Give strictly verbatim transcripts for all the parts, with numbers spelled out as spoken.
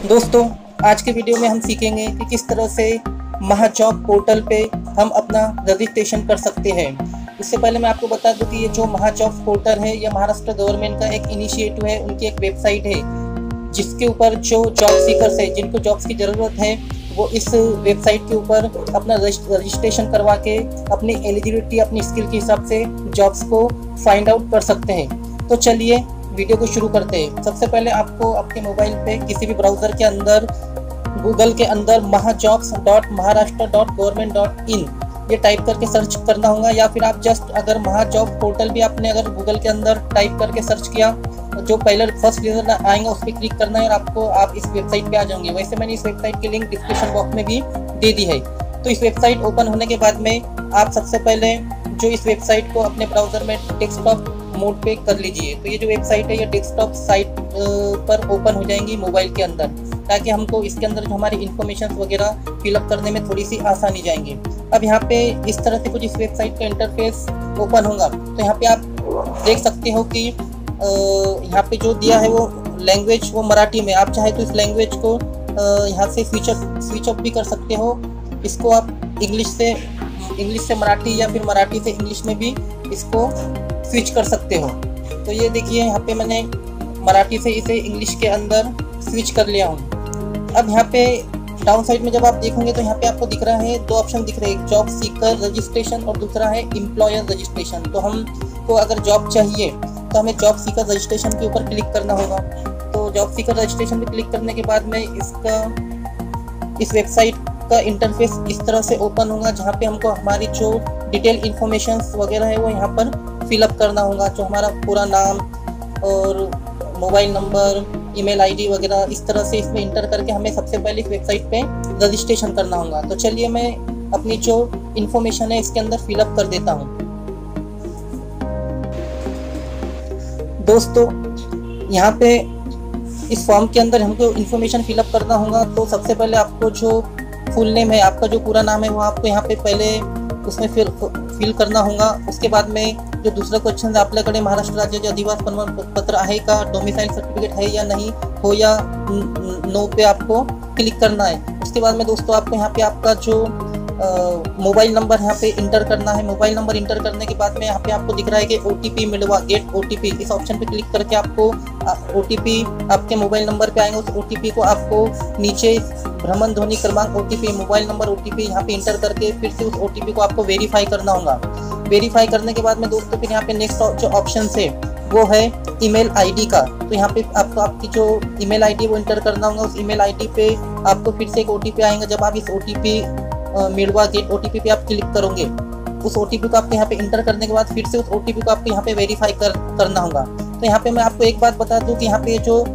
दोस्तों, आज के वीडियो में हम सीखेंगे कि किस तरह से महाजॉब पोर्टल पे हम अपना रजिस्ट्रेशन कर सकते हैं। इससे पहले मैं आपको बता दूं कि ये जो महाजॉब पोर्टल है यह महाराष्ट्र गवर्नमेंट का एक इनिशिएटिव है। उनकी एक वेबसाइट है जिसके ऊपर जो जॉब सीकर्स है, जिनको जॉब्स की ज़रूरत है, वो इस वेबसाइट के ऊपर अपना रजिस्ट्रेशन करवा के अपनी एलिजिबिलिटी, अपनी स्किल के हिसाब से जॉब्स को फाइंड आउट कर सकते हैं। तो चलिए वीडियो को शुरू करते हैं। सबसे पहले आपको आपके मोबाइल पे किसी भी ब्राउज़र के अंदर गूगल के अंदर Mahajobs dot Maharashtra dot government dot in ये टाइप करके सर्च करना होगा, या फिर आप जस्ट अगर महाजॉब पोर्टल भी आपने अगर गूगल के अंदर टाइप करके सर्च किया, जो पहले फर्स्ट रिजल्ट आएंगे उस पर क्लिक करना है और आपको आप इस वेबसाइट पे आ जाएंगे। वैसे मैंने इस वेबसाइट की लिंक डिस्क्रिप्शन बॉक्स में भी दे दी है। तो इस वेबसाइट ओपन होने के बाद में आप सबसे पहले जो इस वेबसाइट को अपने ब्राउज़र में डेस्कटॉप मोड पे कर लीजिए। तो ये जो वेबसाइट है ये डेस्कटॉप साइट पर ओपन हो जाएंगी मोबाइल के अंदर, ताकि हमको इसके अंदर जो हमारी इन्फॉर्मेशन वगैरह फिलअप करने में थोड़ी सी आसानी जाएंगी। अब यहाँ पे इस तरह से कुछ इस वेबसाइट का इंटरफेस ओपन होगा। तो यहाँ पे आप देख सकते हो कि यहाँ पे जो दिया है वो लैंग्वेज वो मराठी में। आप चाहे तो इस लैंग्वेज को यहाँ से स्विच ऑफ स्विच ऑफ भी कर सकते हो। इसको आप इंग्लिश से इंग्लिश से मराठी या फिर मराठी से इंग्लिश में भी इसको स्विच कर सकते हो। तो ये देखिए यहाँ पे मैंने मराठी से इसे इंग्लिश के अंदर स्विच कर लिया हूँ। अब यहाँ पे डाउन साइड में जब आप देखोगे तो यहाँ पे आपको दिख रहा है, दो ऑप्शन दिख रहे हैं, जॉब सीकर रजिस्ट्रेशन और दूसरा है एम्प्लॉयर रजिस्ट्रेशन। तो हमको अगर जॉब चाहिए तो हमें जॉब सीकर रजिस्ट्रेशन के ऊपर क्लिक करना होगा। तो जॉब सीकर रजिस्ट्रेशन पे क्लिक करने के बाद में इसका इस वेबसाइट का इंटरफेस इस तरह से ओपन होगा, जहाँ पे हमको हमारी जो डिटेल इन्फॉर्मेशन वगैरह है वो यहाँ पर फिलअप करना होगा। जो हमारा पूरा नाम और मोबाइल नंबर, ईमेल आईडी वगैरह इस तरह से इसमें इंटर करके हमें सबसे पहले इस वेबसाइट पे रजिस्ट्रेशन करना होगा। तो चलिए मैं अपनी जो इन्फॉर्मेशन है इसके अंदर फिलअप कर देता हूँ। दोस्तों, यहाँ पे इस फॉर्म के अंदर हमको इन्फॉर्मेशन फिलअप करना होगा। तो सबसे पहले आपको जो फुल नेम है, आपका जो पूरा नाम है वो आपको यहाँ पे पहले उसमें फिल फिल करना होगा। उसके बाद में जो दूसरा क्वेश्चन है, आपल्याकडे महाराष्ट्र राज्याचे अधिवास प्रमाणपत्र आहे का, डोमिसाइल सर्टिफिकेट है या नहीं, हो या नो पे आपको क्लिक करना है। उसके बाद में दोस्तों आपको यहाँ पे आपका जो मोबाइल नंबर यहाँ पे इंटर करना है। मोबाइल नंबर इंटर करने के बाद में यहाँ पे आपको दिख रहा है कि ओ टी पी मिलवा, गेट ओ टी पी, इस ऑप्शन पे क्लिक करके आपको ओ टी पी आपके मोबाइल नंबर पे आएंगे। उस ओ टी पी को आपको नीचे भ्रमण ध्वनि क्रमांक O T P, mobile number O T P यहाँ पे इंटर करके फिर से उस ओ टी पी को आपको वेरीफाई करना होगा। वेरीफाई करने के बाद में दोस्तों फिर यहाँ पे नेक्स्ट जो ऑप्शन है वो है ईमेल आईडी का। तो यहाँ पे आपको आपकी जो ईमेल आईडी वो इंटर करना होगा। उस ईमेल आईडी पे आपको फिर से एक ओ टी पी आएगा। जब आप इस ओ टी पी मिलवा गेट ओ टी पी पे आप क्लिक करोगे, उस ओ टी पी को आपको यहाँ पे इंटर करने के बाद फिर से उस ओ टी पी को आपको यहाँ पे वेरीफाई कर करना होगा। तो यहाँ पे मैं आपको एक बात बता दूँ कि यहाँ पे जो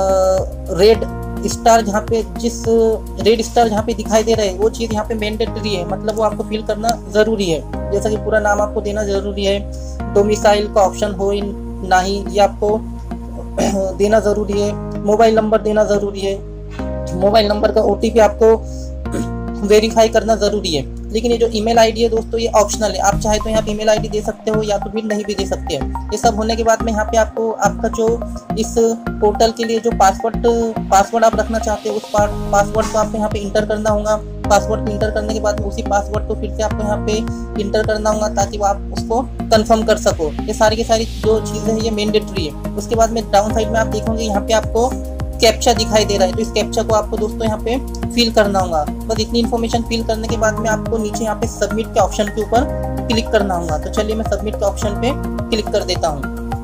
रेड स्टार जहाँ पे जिस रेड स्टार जहाँ पे दिखाई दे रहा है वो चीज़ यहाँ पे मैंडेटरी है, मतलब वो आपको फिल करना ज़रूरी है। जैसा कि पूरा नाम आपको देना ज़रूरी है, डोमिसाइल का ऑप्शन हो नहीं ये आपको देना ज़रूरी है, मोबाइल नंबर देना ज़रूरी है, मोबाइल नंबर का ओ टी पी आपको वेरीफाई करना ज़रूरी है। लेकिन ये जो ईमेल आईडी है दोस्तों ये ऑप्शनल है। आप चाहे तो यहाँ पे ईमेल आईडी दे सकते हो या तो फिर नहीं भी दे सकते हैं। ये सब होने के बाद में यहाँ पे आपको आपका जो इस पोर्टल के लिए जो पासवर्ड पासवर्ड आप रखना चाहते हो उस पासवर्ड को आपको यहाँ पे इंटर करना होगा। पासवर्ड इंटर करने के बाद उसी पासवर्ड को फिर से आपको यहाँ पे इंटर करना होगा ताकि वो आप उसको कंफर्म कर सको। ये सारी की सारी जो चीज़ें हैं ये मैंडेटरी है। उसके बाद में डाउन साइड में आप देखोगे यहाँ पे आपको कैप्चा दिखाई दे रहा है। तो इस कैप्चा को आपको दोस्तों यहाँ पे फिल करना होगा। बस इतनी इन्फॉर्मेशन फिल करने के बाद में आपको नीचे यहाँ पे सबमिट के ऑप्शन के ऊपर क्लिक करना होगा। तो चलिए मैं सबमिट के ऑप्शन पे क्लिक कर देता हूँ।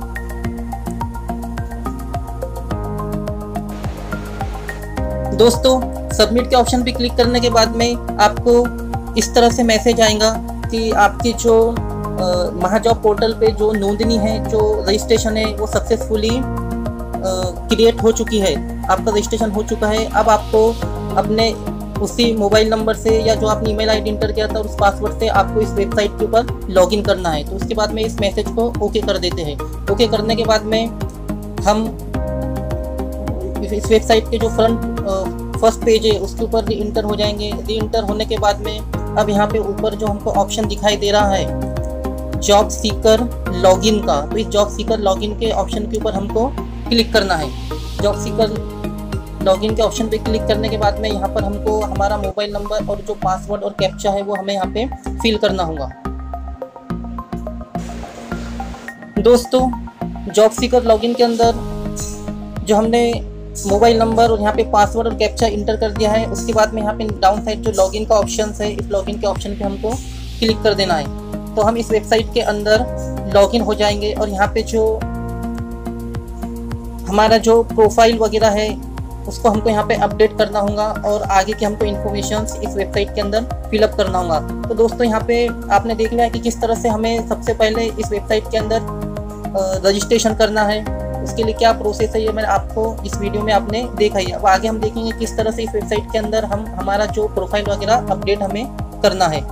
दोस्तों, सबमिट के ऑप्शन पे क्लिक करने के बाद में आपको इस तरह से मैसेज आएगा कि आपकी जो महाजॉब पोर्टल पे जो नोंदनी है, जो रजिस्ट्रेशन है वो सक्सेसफुली क्रिएट हो चुकी है, आपका रजिस्ट्रेशन हो चुका है। अब आपको अपने उसी मोबाइल नंबर से या जो आपने ईमेल आईडी इंटर किया था उस पासवर्ड से आपको इस वेबसाइट के ऊपर लॉगिन करना है। तो उसके बाद में इस मैसेज को ओके कर देते हैं। ओके करने के बाद में हम इस वेबसाइट के जो फ्रंट फर्स्ट पेज है उसके ऊपर री इंटर हो जाएंगे। री इंटर होने के बाद में अब यहाँ पे ऊपर जो हमको ऑप्शन दिखाई दे रहा है जॉब सीकर लॉगिन का, तो इस जॉब सीकर लॉगिन के ऑप्शन के ऊपर हमको क्लिक करना है। जॉब सीकर लॉगिन के ऑप्शन पे क्लिक करने के बाद में यहाँ पर हमको हमारा मोबाइल नंबर और जो पासवर्ड और कैप्चा है वो हमें यहाँ पे फिल करना होगा। दोस्तों जॉब सीकर लॉगिन के अंदर जो हमने मोबाइल नंबर और यहाँ पे पासवर्ड और कैप्चा इंटर कर दिया है, उसके बाद में यहाँ पे डाउन साइड जो लॉगिन का ऑप्शन है, इस लॉगिन के ऑप्शन पे हमको क्लिक कर देना है। तो हम इस वेबसाइट के अंदर लॉगिन हो जाएंगे और यहाँ पे जो हमारा जो प्रोफाइल वगैरह है उसको हमको यहाँ पे अपडेट करना होगा और आगे की हमको इन्फॉर्मेशन इस वेबसाइट के अंदर फिलअप करना होगा। तो दोस्तों यहाँ पे आपने देख लिया कि किस तरह से हमें सबसे पहले इस वेबसाइट के अंदर रजिस्ट्रेशन करना है, उसके लिए क्या प्रोसेस है, ये मैंने आपको इस वीडियो में आपने देखा ही। अब आगे हम देखेंगे किस तरह से इस वेबसाइट के अंदर हम हमारा जो प्रोफाइल वगैरह अपडेट हमें करना है।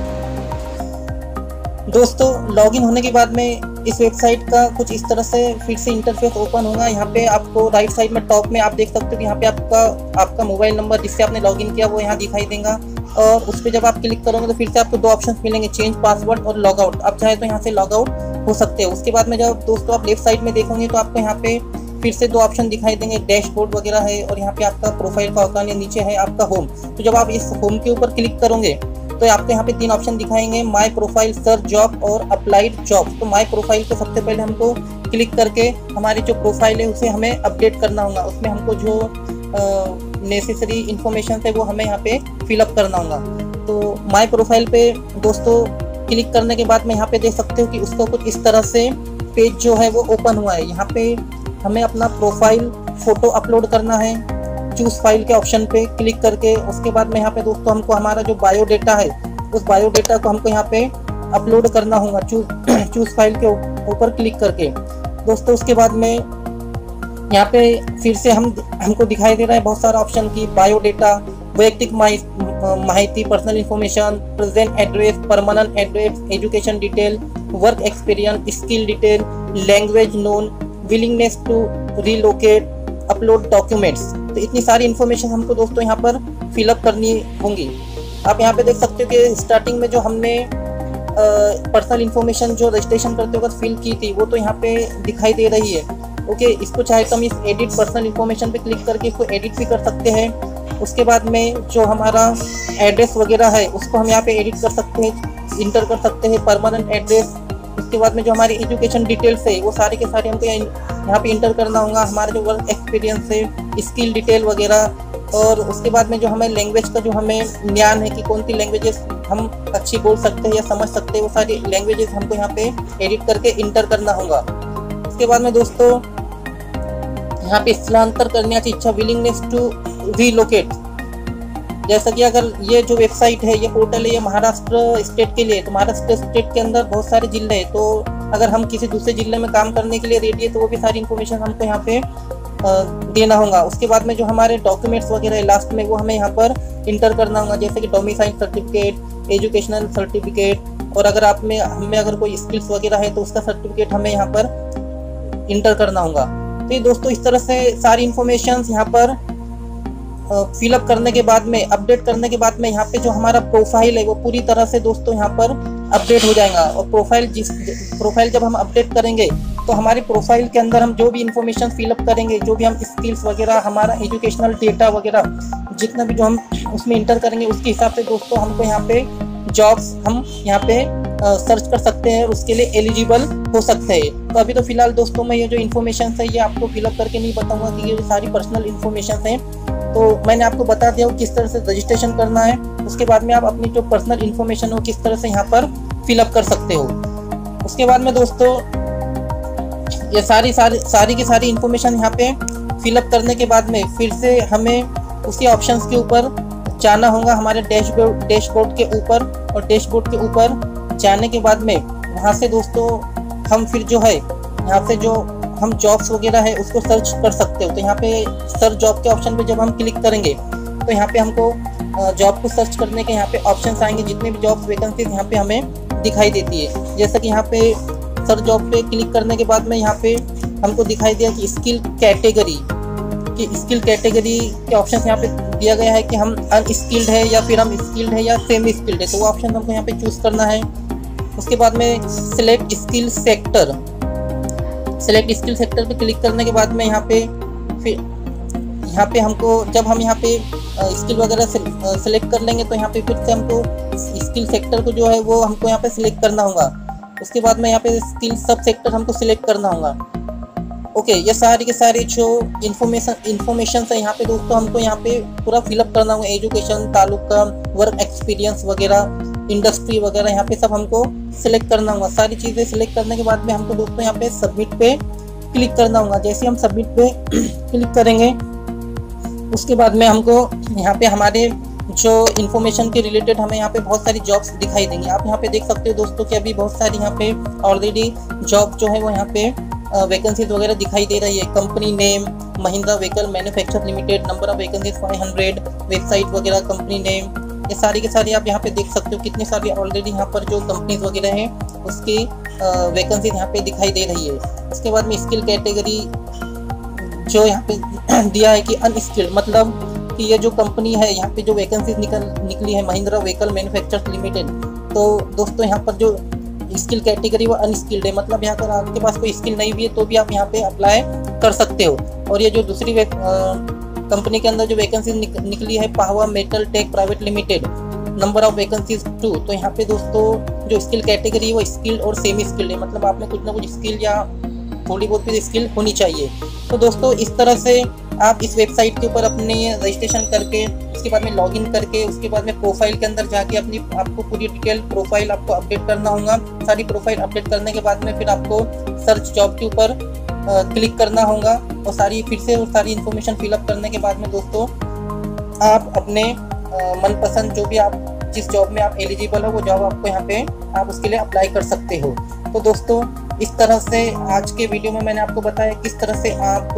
दोस्तों लॉगिन होने के बाद में इस वेबसाइट का कुछ इस तरह से फिर से इंटरफेस ओपन होगा। यहाँ पे आपको राइट साइड में टॉप में आप देख सकते हो कि यहाँ पे आपका आपका मोबाइल नंबर जिससे आपने लॉगिन किया वो यहाँ दिखाई देगा और उस पर जब आप क्लिक करोगे तो फिर से आपको दो ऑप्शन मिलेंगे, चेंज पासवर्ड और लॉग आउट। आप चाहे तो यहाँ से लॉग आउट हो सकते हैं। उसके बाद में जब दोस्तों आप लेफ्ट साइड में देखोगे तो आपको यहाँ पे फिर से दो ऑप्शन दिखाई देंगे, डैशबोर्ड वगैरह है और यहाँ पे आपका प्रोफाइल का आइकन है, नीचे है आपका होम। तो जब आप इस होम के ऊपर क्लिक करोगे तो आपको यहाँ पे तीन ऑप्शन दिखाएंगे, माय प्रोफाइल, सर्च जॉब और अप्लाइड जॉब। तो माय प्रोफाइल को सबसे पहले हमको क्लिक करके हमारी जो प्रोफाइल है उसे हमें अपडेट करना होगा। उसमें हमको जो नेसेसरी इंफॉर्मेशन है वो हमें यहाँ पे फिलअप करना होगा। तो माय प्रोफाइल पे दोस्तों क्लिक करने के बाद में यहाँ पे देख सकते हो कि उसको कुछ इस तरह से पेज जो है वो ओपन हुआ है। यहाँ पे हमें अपना प्रोफाइल फ़ोटो अपलोड करना है, चूज़ फाइल के ऑप्शन पे क्लिक करके। उसके बाद में यहाँ पे दोस्तों हमको हमारा जो बायोडेटा है उस बायोडेटा को हमको यहाँ पे अपलोड करना होगा चूज चूज़ फाइल के ऊपर क्लिक करके। दोस्तों उसके बाद में यहाँ पे फिर से हम हमको दिखाई दे रहा है बहुत सारा ऑप्शन की बायोडेटा, वैयक्तिक माहिती, personal information, present address, permanent address, education detail, work experience, skill detail, language known, willingness to relocate, upload documents. तो इतनी सारी इन्फॉर्मेशन हमको दोस्तों यहाँ पर फिलअप करनी होंगी। आप यहाँ पे देख सकते हो कि स्टार्टिंग में जो हमने पर्सनल इन्फॉर्मेशन जो रजिस्ट्रेशन करते वक्त फिल की थी वो तो यहाँ पे दिखाई दे रही है। ओके, इसको चाहे तो हम इस एडिट पर्सनल इन्फॉर्मेशन पे क्लिक करके इसको एडिट भी कर सकते हैं। उसके बाद में जो हमारा एड्रेस वगैरह है उसको हम यहाँ पे एडिट कर सकते हैं, इंटर कर सकते हैं, परमानेंट एड्रेस। उसके बाद में जो हमारी एजुकेशन डिटेल्स है वो सारे के सारे हमको यहाँ पे इंटर करना होगा, हमारा जो वर्क एक्सपीरियंस है, स्किल डिटेल वगैरह। और उसके बाद में जो हमें लैंग्वेज का जो हमें ज्ञान है कि कौन सी लैंग्वेजेस हम अच्छी बोल सकते हैं या समझ सकते हैं, वो सारी लैंग्वेजेस हमको यहाँ पे एडिट करके इंटर करना होगा। उसके बाद में दोस्तों यहाँ पे स्थलांतर करने की इच्छा, विलिंगनेस टू रीलोकेट। जैसा कि अगर ये जो वेबसाइट है, ये पोर्टल है, ये महाराष्ट्र स्टेट के लिए, तो महाराष्ट्र स्टेट के अंदर बहुत सारे जिले हैं। तो अगर हम किसी दूसरे जिले में काम करने के लिए रेडी है तो वो भी सारी इन्फॉर्मेशन हमको यहाँ पे देना होगा। उसके बाद में जो हमारे डॉक्यूमेंट्स वगैरह है लास्ट में वो हमें यहाँ पर इंटर करना होगा, जैसे कि डोमिसाइल सर्टिफिकेट, एजुकेशनल सर्टिफिकेट, और अगर आप में हमें अगर कोई स्किल्स वगैरह है तो उसका सर्टिफिकेट हमें यहाँ पर इंटर करना होगा। तो ये दोस्तों इस तरह से सारी इन्फॉर्मेशन यहाँ पर फिलअप करने के बाद में, अपडेट करने के बाद में यहाँ पे जो हमारा प्रोफाइल है वो पूरी तरह से दोस्तों यहाँ पर अपडेट हो जाएगा। और प्रोफाइल जिस प्रोफाइल जब हम अपडेट करेंगे तो हमारी प्रोफाइल के अंदर हम जो भी इन्फॉर्मेशन फिलअप करेंगे, जो भी हम स्किल्स वगैरह, हमारा एजुकेशनल डेटा वगैरह जितना भी जो हम उसमें इंटर करेंगे उसके हिसाब से दोस्तों हमको यहाँ पे जॉब्स हम यहाँ पे सर्च कर सकते हैं और उसके लिए एलिजिबल हो सकते हैं। तो अभी तो फिलहाल दोस्तों मैं ये जो इन्फॉर्मेशन है ये आपको फिलअप करके नहीं बताऊँगा कि ये सारी पर्सनल इन्फॉर्मेशन है। तो मैंने आपको बता दिया किस तरह से रजिस्ट्रेशन करना है। उसके बाद में आप अपनी जो पर्सनल इन्फॉर्मेशन हो किस तरह से यहाँ पर फिलअप कर सकते हो। उसके बाद में दोस्तों ये सारी सारी सारी की सारी इन्फॉर्मेशन यहाँ पे फिलअप करने के बाद में फिर से हमें उसी ऑप्शंस के ऊपर जाना होगा, हमारे डैशबोर्ड डैशबोर्ड के ऊपर। और डैशबोर्ड के ऊपर जाने के बाद में वहाँ से दोस्तों हम फिर जो है यहाँ से जो हम जॉब्स वगैरह है उसको सर्च कर सकते हो। तो यहाँ पे सर्च जॉब के ऑप्शन पे जब हम क्लिक करेंगे तो यहाँ पे हमको जॉब को सर्च करने के यहाँ पे ऑप्शंस आएंगे, जितने भी जॉब्स वैकेंसीज यहाँ पे हमें दिखाई देती है। जैसा कि यहाँ पे सर्च जॉब पे क्लिक करने के बाद में यहाँ पे हमको दिखाई दिया कि स्किल कैटेगरी कि स्किल कैटेगरी के ऑप्शन यहाँ पे दिया गया है कि हम अनस्किल्ड है या फिर हम स्किल्ड है या सेमी स्किल्ड है। तो वो ऑप्शन हमको यहाँ पे चूज़ करना है। उसके बाद में select skill sector select skill sector पे क्लिक करने के बाद में यहाँ पे फिर यहाँ पे हमको जब हम यहाँ पे स्किल वगैरह सिलेक्ट कर लेंगे तो यहाँ पे फिर से हमको स्किल सेक्टर को जो है वो हमको यहाँ पे सिलेक्ट करना होगा। उसके बाद में यहाँ पे स्किल सब सेक्टर हमको सिलेक्ट करना होगा। ओके, ये सारी के सारी जो इन्फॉर्मेशन इन्फॉर्मेशन है यहाँ पे दोस्तों हमको यहाँ पे पूरा फिलअप करना होगा। एजुकेशन, तालुका, वर्क एक्सपीरियंस वगैरह, इंडस्ट्री वगैरह यहाँ पे सब हमको सिलेक्ट करना होगा। सारी चीज़ें सिलेक्ट करने के बाद में हमको दोस्तों यहाँ पे सबमिट पे क्लिक करना होगा। जैसे हम सबमिट पे क्लिक करेंगे उसके बाद में हमको यहाँ पे हमारे जो इन्फॉर्मेशन के रिलेटेड हमें यहाँ पे बहुत सारी जॉब्स दिखाई देंगी। आप यहाँ पे देख सकते हो दोस्तों कि अभी बहुत सारी यहाँ पे ऑलरेडी जॉब जो है वो यहाँ पे वैकेंसीज वगैरह दिखाई दे रही है। Company name Mahindra vehicle manufacture limited, number of vacancies five hundred, website वगैरह, कंपनी नेम, ये सारी के सारी आप यहाँ पे देख सकते हो कितनी सारी ऑलरेडी यहाँ पर जो कंपनीज वगैरह हैं उसकी वैकेंसीज यहाँ पे दिखाई दे रही है। उसके बाद में स्किल कैटेगरी जो यहाँ पे दिया है कि अनस्किल्ड, मतलब कि ये जो कंपनी है यहाँ पे जो वैकेंसीज निकल निकली है महिंद्रा व्हीकल मैन्युफैक्चर्स लिमिटेड, तो दोस्तों यहाँ पर जो स्किल कैटेगरी वो अनस्किल्ड है, मतलब यहाँ पर आपके पास कोई स्किल नहीं भी है तो भी आप यहाँ पे अप्लाई कर सकते हो। और ये जो दूसरी कंपनी के अंदर जो वैकेंसी निक, निकली है पावा metal tech private limited, number of vacancies two, तो यहाँ पे दोस्तों जो स्किल कैटेगरी वो स्किल्ड और सेमी स्किल्ड है, मतलब आप में कुछ ना कुछ स्किल या थोड़ी बहुत भी स्किल होनी चाहिए। तो दोस्तों इस तरह से आप इस वेबसाइट के ऊपर अपने रजिस्ट्रेशन करके उसके बाद में लॉगिन करके उसके बाद में प्रोफाइल के अंदर जाके अपनी आपको पूरी डिटेल प्रोफाइल आपको अपडेट करना होगा। सारी प्रोफाइल अपडेट करने के बाद में फिर आपको सर्च जॉब के ऊपर क्लिक करना होगा और सारी फिर से सारी इन्फॉर्मेशन फिलअप करने के बाद में दोस्तों आप अपने मनपसंद जो भी आप जिस जॉब में आप एलिजिबल हो वो जॉब आपको यहाँ पे आप उसके लिए अप्लाई कर सकते हो। तो दोस्तों इस तरह से आज के वीडियो में मैंने आपको बताया किस तरह से आप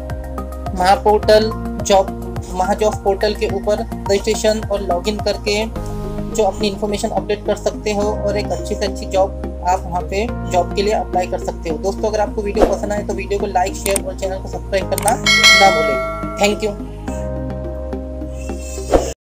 Maha portal job Maha job portal के ऊपर रजिस्ट्रेशन और लॉगिन करके जो अपनी इन्फॉर्मेशन अपडेट कर सकते हो और एक अच्छी से अच्छी जॉब आप वहाँ पे जॉब के लिए अप्लाई कर सकते हो। दोस्तों अगर आपको वीडियो पसंद आए तो वीडियो को लाइक, शेयर और चैनल को सब्सक्राइब करना ना भूलें। Thank you.